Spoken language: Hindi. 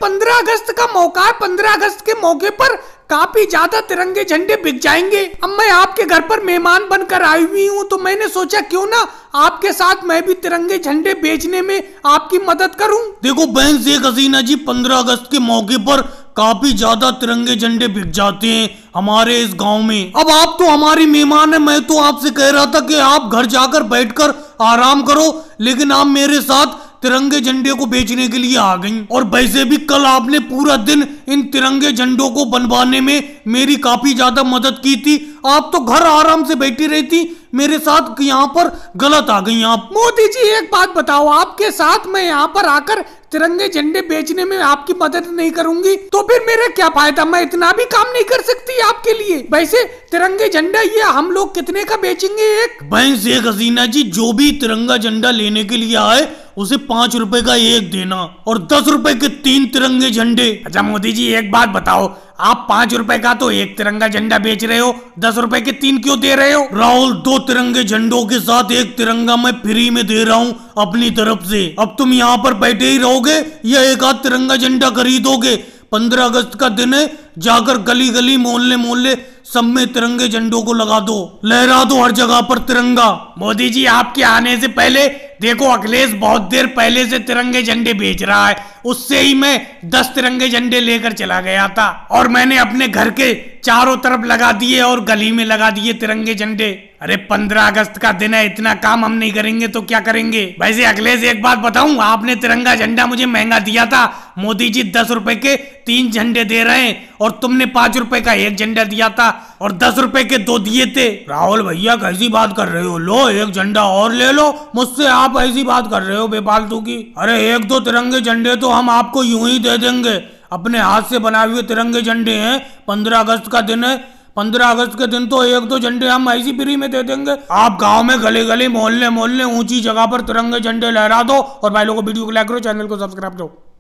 15 अगस्त का मौका है। 15 अगस्त के मौके पर काफी ज्यादा तिरंगे झंडे बिक जाएंगे। अब मैं आपके घर पर मेहमान बनकर आई हुई हूँ, तो मैंने सोचा क्यों ना आपके साथ मैं भी तिरंगे झंडे बेचने में आपकी मदद करूं। देखो बहन शेख हसीना जी, 15 अगस्त के मौके पर काफी ज्यादा तिरंगे झंडे बिक जाते हैं हमारे इस गांव में। अब आप तो हमारी मेहमान है, मैं तो आपसे कह रहा था कि आप घर जाकर बैठकर आराम करो, लेकिन आप मेरे साथ तिरंगे झंडे को बेचने के लिए आ गई। और वैसे भी कल आपने पूरा दिन इन तिरंगे झंडों को बनवाने में मेरी काफी ज्यादा मदद की थी। आप तो घर आराम से बैठी रहती, मेरे साथ यहाँ पर गलत आ गई आप। मोदी जी एक बात बताओ, आपके साथ मैं यहाँ पर आकर तिरंगे झंडे बेचने में आपकी मदद नहीं करूंगी तो फिर मेरा क्या फायदा? मैं इतना भी काम नहीं कर सकती आपके लिए? वैसे तिरंगे झंडा ये हम लोग कितने का बेचेंगे एक? बहन शेख हसीना जी, जो भी तिरंगा झंडा लेने के लिए आए उसे 5 रुपए का एक देना और 10 रुपए के 3 तिरंगे झंडे। अच्छा मोदी जी एक बात बताओ, आप 5 रुपए का तो एक तिरंगा झंडा बेच रहे हो, 10 रुपए के 3 क्यों दे रहे हो? राहुल, 2 तिरंगे झंडों के साथ एक तिरंगा मैं फ्री में दे रहा हूँ अपनी तरफ से। अब तुम यहाँ पर बैठे ही रहोगे या एक आध तिरंगा झंडा खरीदोगे? 15 अगस्त का दिन है, जाकर गली गली मोहल्ले मोहल्ले सब में तिरंगे झंडों को लगा दो, लहरा दो हर जगह पर तिरंगा। मोदी जी आपके आने से पहले देखो अखिलेश बहुत देर पहले से तिरंगे झंडे बेच रहा है, उससे ही मैं 10 तिरंगे झंडे लेकर चला गया था और मैंने अपने घर के चारों तरफ लगा दिए और गली में लगा दिए तिरंगे झंडे। अरे 15 अगस्त का दिन है, इतना काम हम नहीं करेंगे तो क्या करेंगे? वैसे अखिलेश एक बात बताऊं, आपने तिरंगा झंडा मुझे महंगा दिया था। मोदी जी 10 रुपए के 3 झंडे दे रहे हैं और तुमने 5 रुपए का एक झंडा दिया था और 10 रुपए के 2 दिए थे। राहुल भैया कैसी बात कर रहे हो? लो एक झंडा और ले लो मुझसे, आप ऐसी बात कर रहे हो बेफालतू की। अरे 1-2 तिरंगे झंडे तो हम आपको यूं ही दे देंगे, अपने हाथ से बनाए हुए तिरंगे झंडे हैं। 15 अगस्त का दिन है, 15 अगस्त के दिन तो 1-2 झंडे हम ऐसी फ्री में दे देंगे। आप गांव में गली गली मोहल्ले मोहल्ले ऊंची जगह पर तिरंगे झंडे लहरा दो और भाई लोगों को वीडियो को लाइक करो, चैनल को सब्सक्राइब करो।